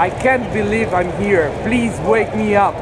I can't believe I'm here. Please wake me up.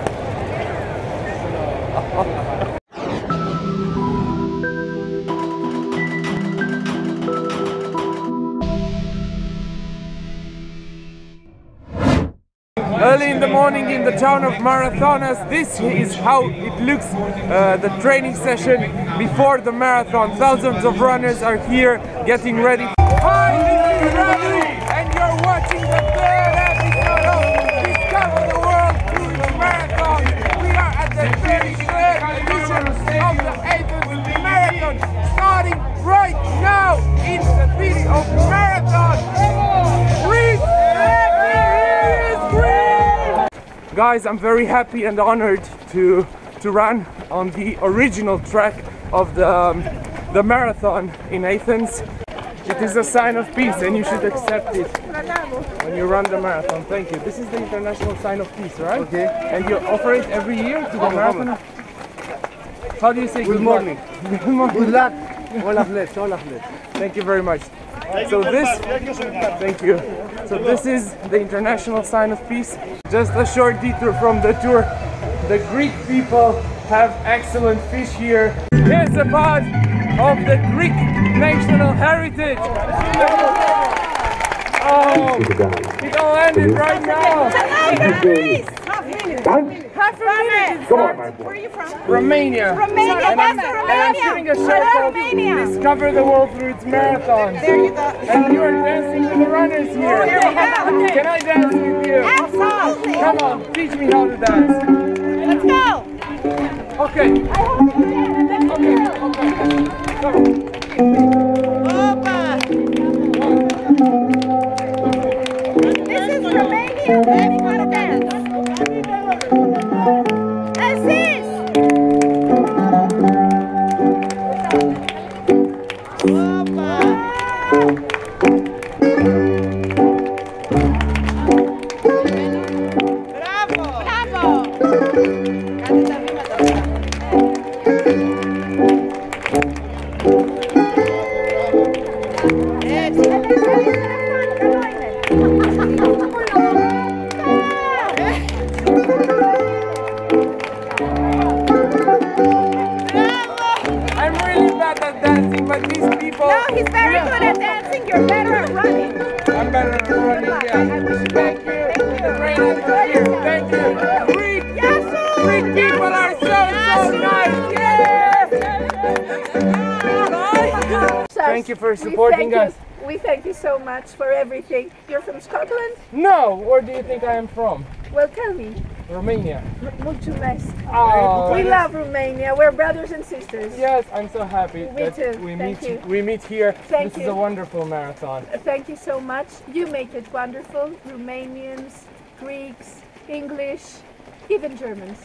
Early in the morning in the town of Marathonas, this is how it looks, the training session before the marathon. Thousands of runners are here getting ready. Hi, this is Radu, and you're watching the third episode of Discover the World through its marathon. We are at the 33rd edition of the Athens Marathon, starting right now in the city of Marathon. Greece! Guys, I'm very happy and honored to run on the original track of the marathon in Athens. It is a sign of peace and you should accept it when you run the marathon. Thank you. This is the international sign of peace, right? Okay. And you offer it every year to the marathon? How do you say good morning? Good morning. Good luck. All athletes, all athletes. Thank you very much. So this, thank you. So this is the international sign of peace. Just a short detour from the tour. The Greek people have excellent fish here. Here's a part of the Greek national heritage. Oh, it all ended right now. Half a minute. Come on, my boy. Where are you from? Romania. Romania. And I'm shooting a show called Discover the World Through Its Marathon. There you go. And you are dancing with the runners here. Okay. Can I dance with you? Absolutely. Come on, teach me how to dance. Let's go. Okay. Okay. Come on. This is Romania. Let's go to dance. Aziz. He's very good at dancing. You're better at running. I'm better at running, yeah. Thank you. Great atmosphere. Thank you. Greek people are so nice. Yes. Thank you for supporting us. We thank you so much for everything. You're from Scotland? No. Where do you think I am from? Well, tell me. Romania. Mulțumesc. Oh, we love Romania. We're brothers and sisters. Yes, I'm so happy Me too. we meet here. Thank this you. is a wonderful marathon. Thank you so much. You make it wonderful. Romanians, Greeks, English, even Germans.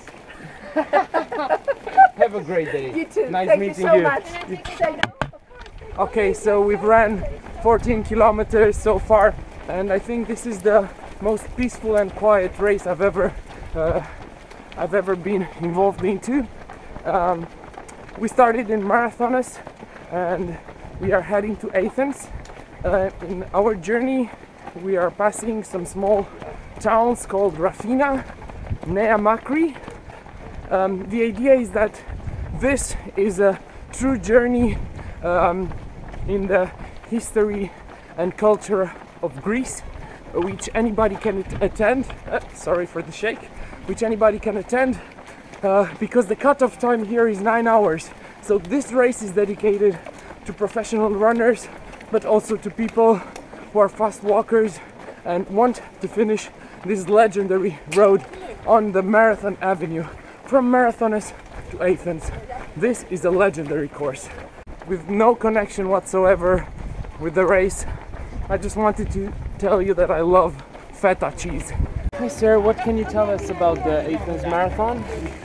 Have a great day. You too. Nice Thank meeting you so you. much. Okay, so we've ran 14 kilometers so far, and I think this is the most peaceful and quiet race I've ever been involved into. We started in Marathonas and we are heading to Athens. In our journey we are passing some small towns called Rafina, Nea Makri. The idea is that this is a true journey in the history and culture of Greece, which anybody can attend. Sorry for the shake. Which anybody can attend because the cutoff time here is 9 hours. So this race is dedicated to professional runners, but also to people who are fast walkers and want to finish this legendary road on the Marathon Avenue from Marathonas to Athens. This is a legendary course with no connection whatsoever with the race. I just wanted to tell you that I love feta cheese. Hi sir, what can you tell us about the Athens Marathon?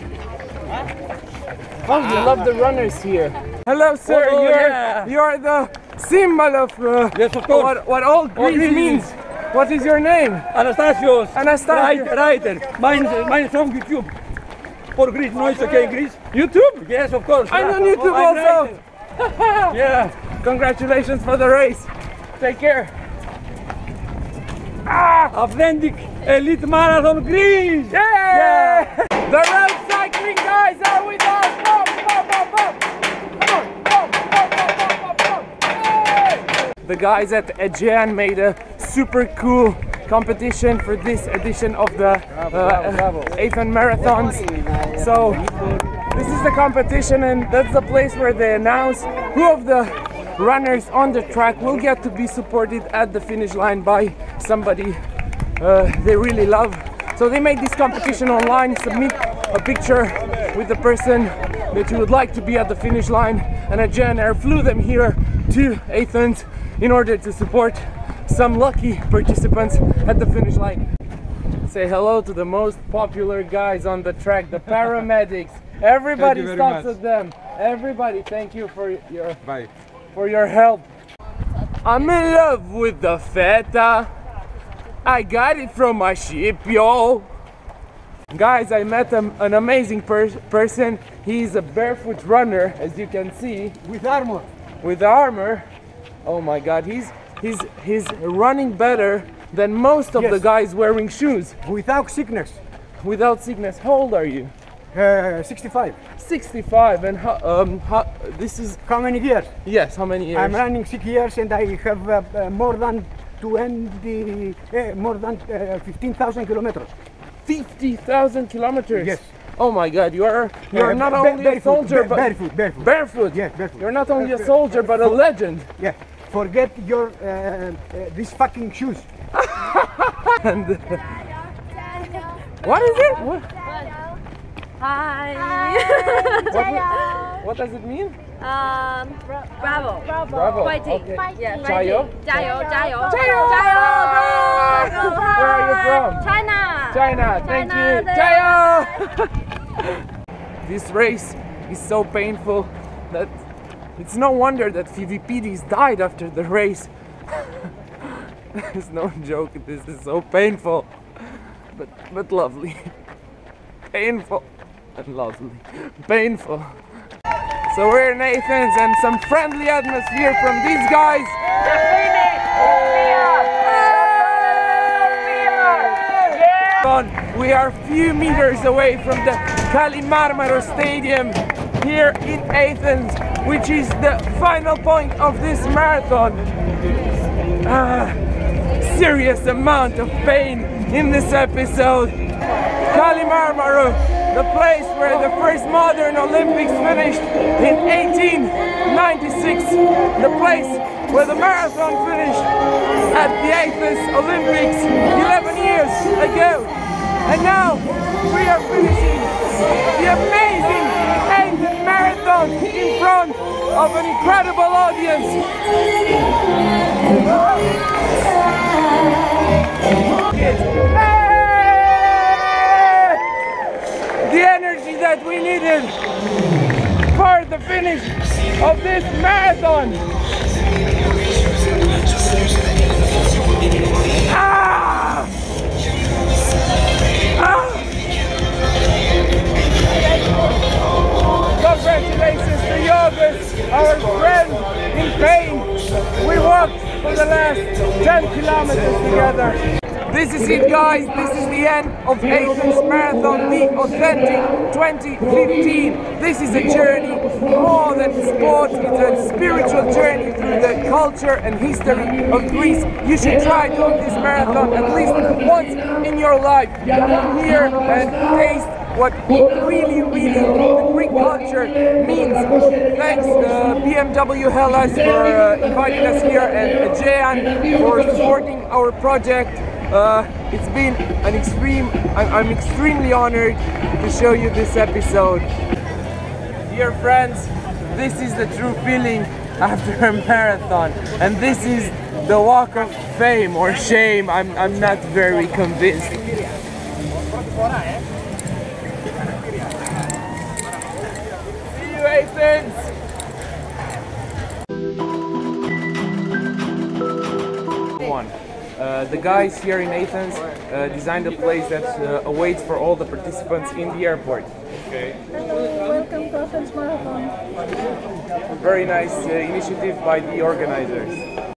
Oh, you love the runners here. Hello sir, you're the symbol of, yes, of course. what all Greece means. What is your name? Anastasios. Anastasios. Writer. Mine from YouTube. For Greece, no, it's okay, Greece. YouTube? Yes, of course. I'm on YouTube also. Yeah. Congratulations for the race. Take care. Authentic Elite Marathon Greece! Yeah! The road cycling guys are with us! Boom, boom, boom, boom. Come on, boom, boom, boom, boom, boom, boom. Hey! The guys at Aegean made a super cool competition for this edition of the Athens Marathons. So this is the competition, and that's the place where they announce who of the runners on the track will get to be supported at the finish line by somebody they really love. So they made this competition online, submit a picture with the person that you would like to be at the finish line, and Aegean Air flew them here to Athens in order to support some lucky participants at the finish line. Say hello to the most popular guys on the track, the paramedics. Everybody stops at them. Everybody, thank you for your help. I'm in love with the feta. I got it from my ship, yo. Guys, I met an amazing person. He's a barefoot runner, as you can see. With armor. With armor. Oh my God, he's running better than most of the guys wearing shoes. Without sickness. Without sickness. How old are you? 65. 65. And this is How many years? Yes, how many years? I'm running 6 years and I have more than 15,000 kilometers. 50,000 kilometers? Yes. Oh my God, you're not only a soldier, but barefoot. Barefoot? Yeah, barefoot. You're not only a soldier, but a legend. Yeah. Forget your these fucking shoes. And what is it? What? Hi. What does it mean? Bravo. Bravo. Fighting. Okay. Yeah. Jayo? Jayo. Jayo. Jayo. Go. Where are you from? China. China. Thank you. Jayo. This race is so painful that it's no wonder that Phoevipedis died after the race. It's no joke, this is so painful, but lovely. Painful and lovely. Painful. So we're in Athens and some friendly atmosphere from these guys. We are a few meters away from the Kalimarmaro Stadium here in Athens, which is the final point of this marathon. Serious amount of pain in this episode. Kalimarmaro, the place where the first modern Olympics finished in 1896, the place where the marathon finished at the Athens Olympics 11 years ago. And now we are finishing the amazing Athens Marathon in front of an incredible audience. The energy that we needed for the finish of this marathon. Congratulations to Yorgos, our friend in pain. We walked for the last 10 kilometers together. This is it, guys. This is the end of Athens Marathon, the Authentic 2015. This is a journey more than sport. It's a spiritual journey through the culture and history of Greece. You should try doing this marathon at least once in your life. Come here and taste what really the Greek culture means. Thanks BMW Hellas for inviting us here, and Aegean for supporting our project. It's been an I'm extremely honored to show you this episode. Dear friends, this is the true feeling after a marathon, and this is the walk of fame or shame. I'm not very convinced. See you, Athens! The guys here in Athens designed a place that awaits for all the participants in the airport. Hello, welcome to Athens Marathon. Very nice initiative by the organizers.